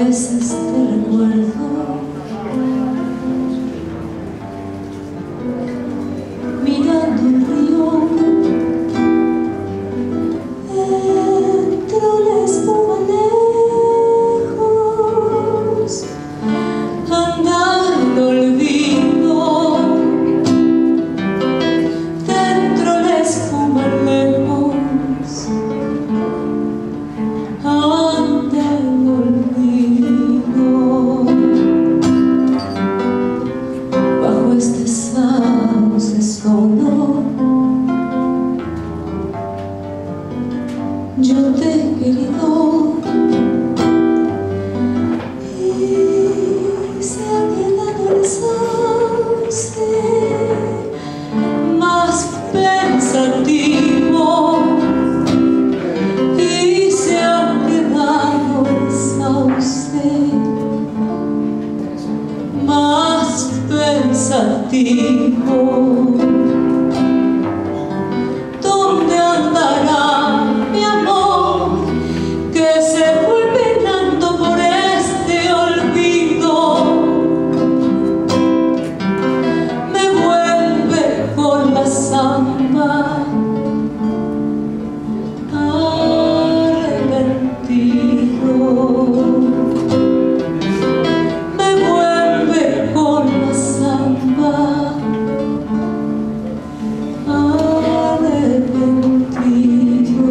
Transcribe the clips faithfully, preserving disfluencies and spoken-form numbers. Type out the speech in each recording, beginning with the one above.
veces te recuerdo mirando el río, entró la espuma lejos, andar el olvido, dentro la espuma lejos, anda el olvido, bajo este sauce solo yo te he querido y se ha quedado el sauce más pensativo y se ha quedado el sauce más pensativo. ¿Dónde andará mi amor que se fue penando por este olvido? Me vuelve con la samba arrepentido, me vuelve con la samba arrepentido.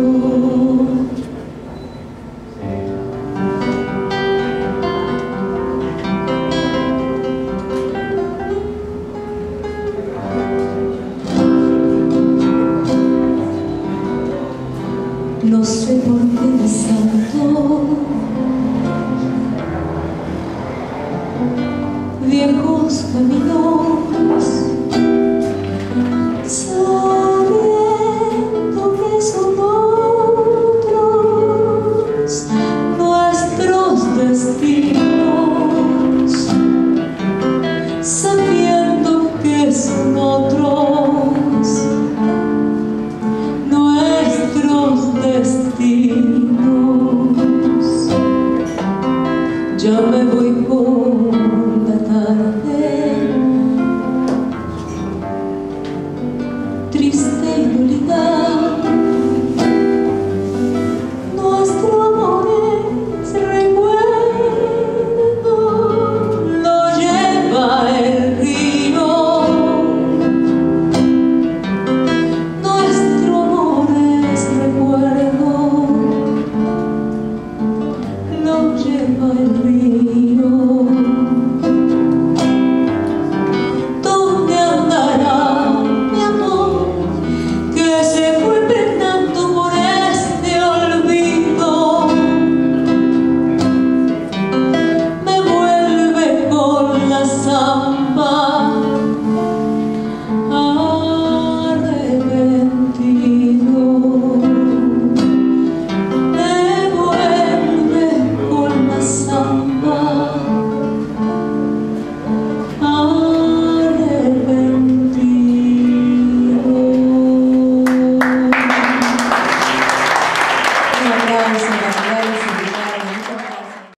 No sé por qué me salto viejos caminos, sabiendo que son otros nuestros destinos, sabiendo que son otros nuestros destinos. Ya me voy por la tarde, triste y dolida. Nuestro amor es recuerdo, lo lleva el río. Nuestro amor es recuerdo, lo lleva el río. ¿Dónde andará mi amor que se fue penando por este olvido? Me vuelve con la samba arrepentido, me vuelve con la samba arrepentido. Un aplauso, un aplauso.